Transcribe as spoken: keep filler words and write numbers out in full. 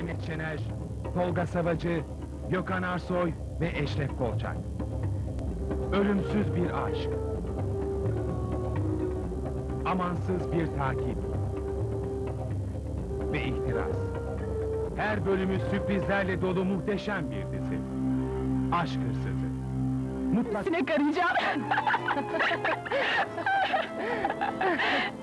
Mehmet Şener, Tolga Savacı, Gökhan Arsoy ve Eşref Kolçak. Ölümsüz bir aşk. Amansız bir takip. Ve ihtiras. Her bölümü sürprizlerle dolu muhteşem bir dizi. Aşk Hırsızı. Mutlaka... Sinek arayacağım!